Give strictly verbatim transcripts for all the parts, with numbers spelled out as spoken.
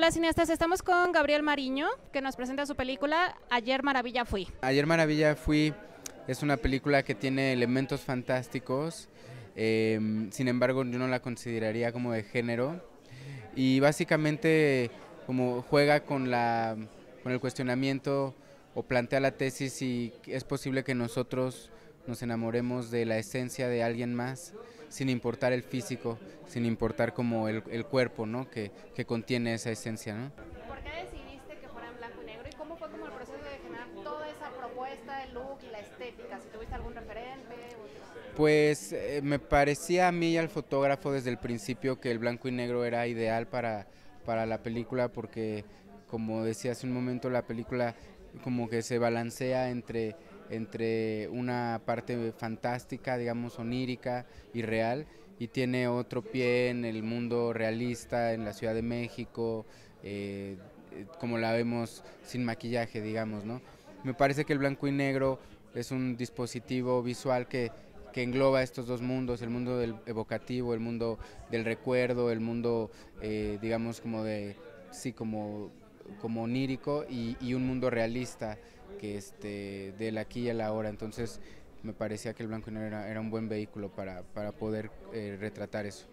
Hola cineastas, estamos con Gabriel Mariño, que nos presenta su película Ayer Maravilla Fui. Ayer Maravilla Fui es una película que tiene elementos fantásticos, eh, sin embargo yo no la consideraría como de género, y básicamente como juega con, la, con el cuestionamiento o plantea la tesis si es posible que nosotros nos enamoremos de la esencia de alguien más sin importar el físico, sin importar como el, el cuerpo, ¿no? que, que contiene esa esencia, ¿no? ¿Por qué decidiste que fuera en blanco y negro y cómo fue como el proceso de generar toda esa propuesta, el look y la estética? Si tuviste algún referente. Pues eh, me parecía a mí y al fotógrafo desde el principio que el blanco y negro era ideal para, para la película, porque como decía hace un momento, la película como que se balancea entre, entre una parte fantástica, digamos onírica y real, y tiene otro pie en el mundo realista, en la Ciudad de México, eh, como la vemos sin maquillaje, digamos, ¿no? Me parece que el blanco y negro es un dispositivo visual que que engloba estos dos mundos, el mundo del evocativo, el mundo del recuerdo, el mundo, eh, digamos, como de, sí, como, como onírico, y, y un mundo realista, que este, del aquí y el ahora. Entonces me parecía que el blanco y negro era, era un buen vehículo para, para poder eh, retratar eso.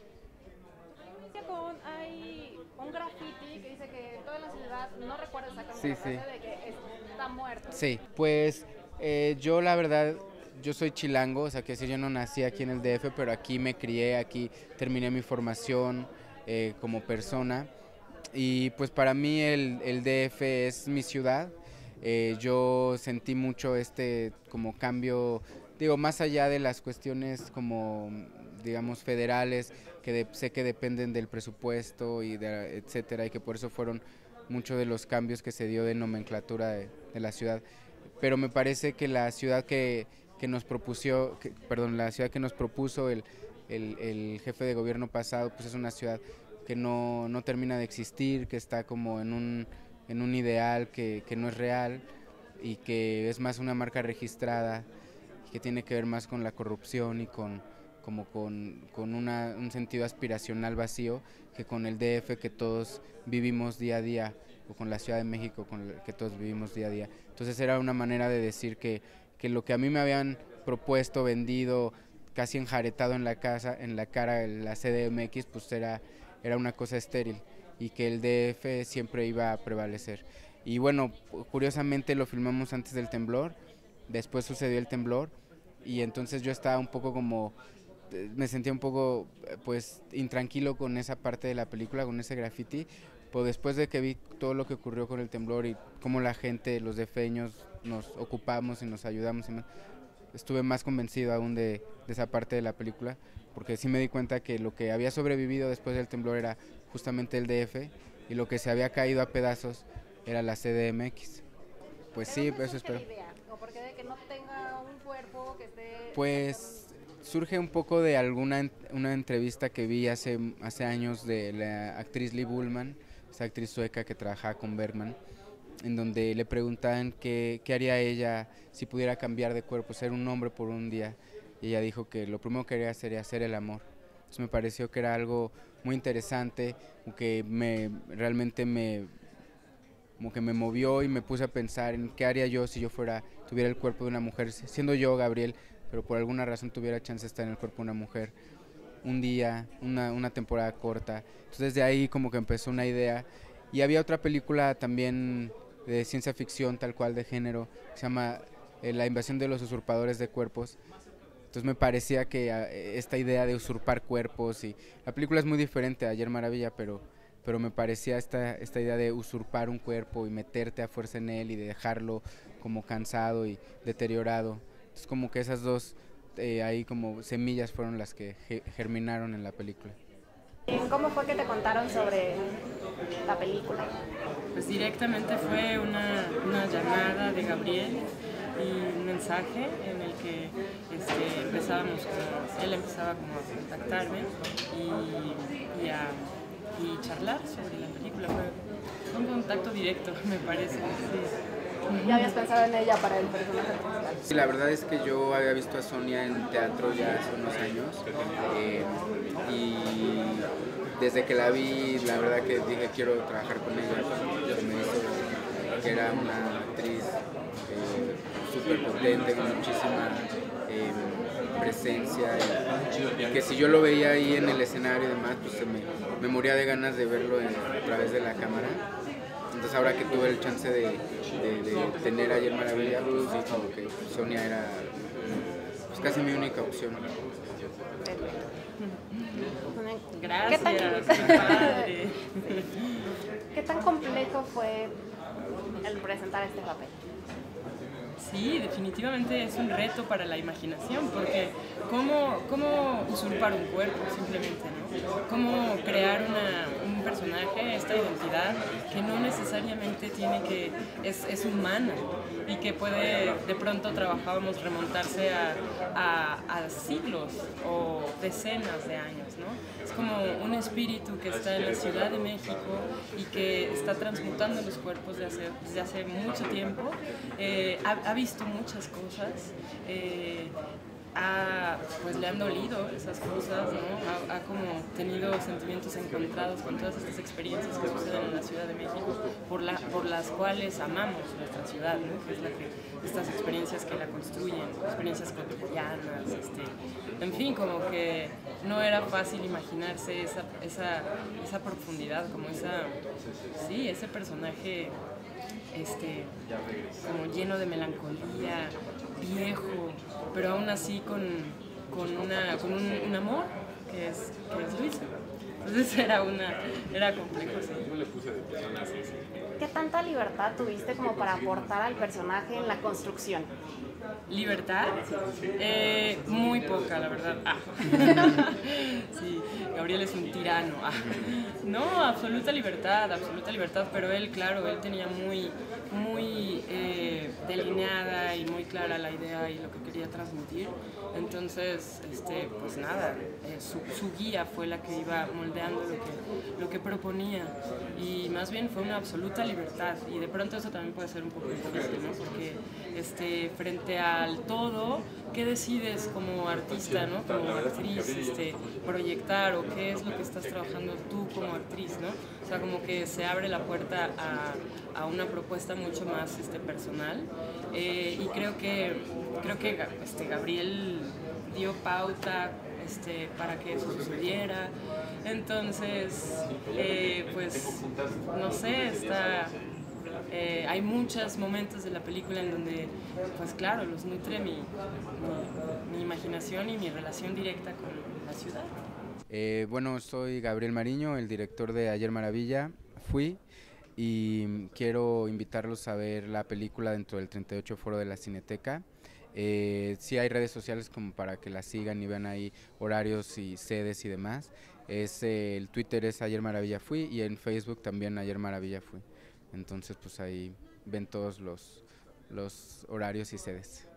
Con, hay un graffiti que dice que toda la ciudad, no recuerdo exactamente Sí, la frase, sí. de que está muerto. Sí, pues eh, yo la verdad... Yo soy chilango, o sea, que decir, yo no nací aquí en el D F, pero aquí me crié, aquí terminé mi formación eh, como persona, y pues para mí el, el D F es mi ciudad. Eh, yo sentí mucho este como cambio, digo, más allá de las cuestiones como, digamos, federales, que de, sé que dependen del presupuesto y de, etcétera, y que por eso fueron muchos de los cambios que se dio de nomenclatura de, de la ciudad. Pero me parece que la ciudad que que nos propuso, que, perdón, la ciudad que nos propuso el, el, el jefe de gobierno pasado, pues es una ciudad que no, no termina de existir, que está como en un, en un ideal que, que no es real, y que es más una marca registrada, que tiene que ver más con la corrupción y con, como con, con una, un sentido aspiracional vacío, que con el D F que todos vivimos día a día, o con la Ciudad de México con el que todos vivimos día a día. Entonces era una manera de decir que que lo que a mí me habían propuesto, vendido, casi enjaretado en la casa, en la cara, la C D M X, pues era, era una cosa estéril, y que el D F siempre iba a prevalecer. Y bueno, curiosamente lo filmamos antes del temblor, después sucedió el temblor, y entonces yo estaba un poco como, me sentía un poco pues intranquilo con esa parte de la película, con ese graffiti, pero después de que vi todo lo que ocurrió con el temblor y cómo la gente, los defeños, nos ocupamos y nos ayudamos, y más, estuve más convencido aún de, de esa parte de la película, porque sí me di cuenta que lo que había sobrevivido después del temblor era justamente el D F, y lo que se había caído a pedazos era la C D M X. Pues sí, eso espero. ¿O por qué de que no tenga un cuerpo que esté...? Pues surge un poco de alguna una entrevista que vi hace, hace años de la actriz Liv Ullmann, esa actriz sueca que trabajaba con Bergman, en donde le preguntaban qué, qué haría ella si pudiera cambiar de cuerpo, ser un hombre por un día, y ella dijo que lo primero que haría sería hacer el amor. Entonces me pareció que era algo muy interesante, que me, realmente me, como que me movió, y me puse a pensar en qué haría yo si yo fuera, tuviera el cuerpo de una mujer, siendo yo Gabriel, pero por alguna razón tuviera chance de estar en el cuerpo de una mujer un día, una, una temporada corta. Entonces de ahí como que empezó una idea, y había otra película también de ciencia ficción, tal cual, de género, que se llama eh, La invasión de los usurpadores de cuerpos. Entonces me parecía que eh, esta idea de usurpar cuerpos, y la película es muy diferente a Ayer Maravilla, pero, pero me parecía esta, esta idea de usurpar un cuerpo y meterte a fuerza en él y de dejarlo como cansado y deteriorado. Entonces como que esas dos eh, ahí como semillas fueron las que ge germinaron en la película. ¿Cómo fue que te contaron sobre la película? Pues directamente fue una, una llamada de Gabriel y un mensaje en el que este, empezábamos, como, él empezaba como a contactarme y, y a y charlar sobre la película. Fue un contacto directo, me parece. Sí. ¿Ya habías pensado en ella para el personaje principal? Sí, la verdad es que yo había visto a Sonia en teatro ya hace unos años, eh, y desde que la vi, la verdad que dije quiero trabajar con ella. Se me hizo que era una actriz eh, súper potente, con muchísima eh, presencia, y, y que si yo lo veía ahí en el escenario y demás, pues se me, me moría de ganas de verlo en, a través de la cámara. Entonces ahora que tuve el chance de, de, de tener a Ayer Maravilla, pues sí, como que Sonia era pues, casi mi única opción. Gracias, ¿Qué tan, qué padre. ¿Qué tan complejo fue el presentar este papel? Sí, definitivamente es un reto para la imaginación, porque ¿cómo, cómo usurpar un cuerpo simplemente, ¿no? ¿Cómo crear una, un personaje, esta identidad que no necesariamente tiene que, es, es humana y que puede, de pronto trabajábamos remontarse a, a, a siglos o decenas de años, ¿no? Es como un espíritu que está en la Ciudad de México y que está transmutando los cuerpos desde hace, desde hace mucho tiempo. Eh, ha, ha visto muchas cosas, eh, ha, pues le han dolido esas cosas, ¿no? Ha, ha como tenido sentimientos encontrados con todas estas experiencias que suceden en la Ciudad de México, por, la, por las cuales amamos nuestra ciudad, ¿no? Que es la que, estas experiencias que la construyen, experiencias cotidianas, este, en fin, como que no era fácil imaginarse esa, esa, esa profundidad, como esa, sí, ese personaje este, como lleno de melancolía, viejo, pero aún así con, con, una, con un, un amor que es, que es Luisa. Entonces era, una, era complejo, sí. ¿Qué tanta libertad tuviste como para aportar al personaje en la construcción? ¿Libertad? Eh, muy poca, la verdad. Ah. Sí, Gabriel es un tirano. Ah. No, absoluta libertad, absoluta libertad, pero él, claro, él tenía muy, muy eh, delineada y muy clara la idea y lo que quería transmitir. Entonces, este, pues nada, eh, su, su guía fue la que iba moldeando lo que, lo que proponía, y más bien fue una absoluta libertad, y de pronto eso también puede ser un poco difícil, ¿no? Porque este, frente al todo, ¿qué decides como artista, ¿no? Como actriz, este, proyectar, o qué es lo que estás trabajando tú como actriz, ¿no? O sea, como que se abre la puerta a, a una propuesta mucho más este, personal, eh, y creo que, creo que este, Gabriel dio pauta este, para que eso sucediera. Entonces, eh, pues, no sé, está... Eh, hay muchos momentos de la película en donde, pues claro, los nutre mi, mi, mi imaginación y mi relación directa con la ciudad. Eh, bueno, soy Gabriel Mariño, el director de Ayer Maravilla, fui, y quiero invitarlos a ver la película dentro del treinta y ocho Foro de la Cineteca. Eh, sí hay redes sociales como para que la sigan y vean ahí horarios y sedes y demás. Es, eh, el Twitter es Ayer Maravilla Fui, y en Facebook también Ayer Maravilla Fui. Entonces pues ahí ven todos los, los horarios y sedes.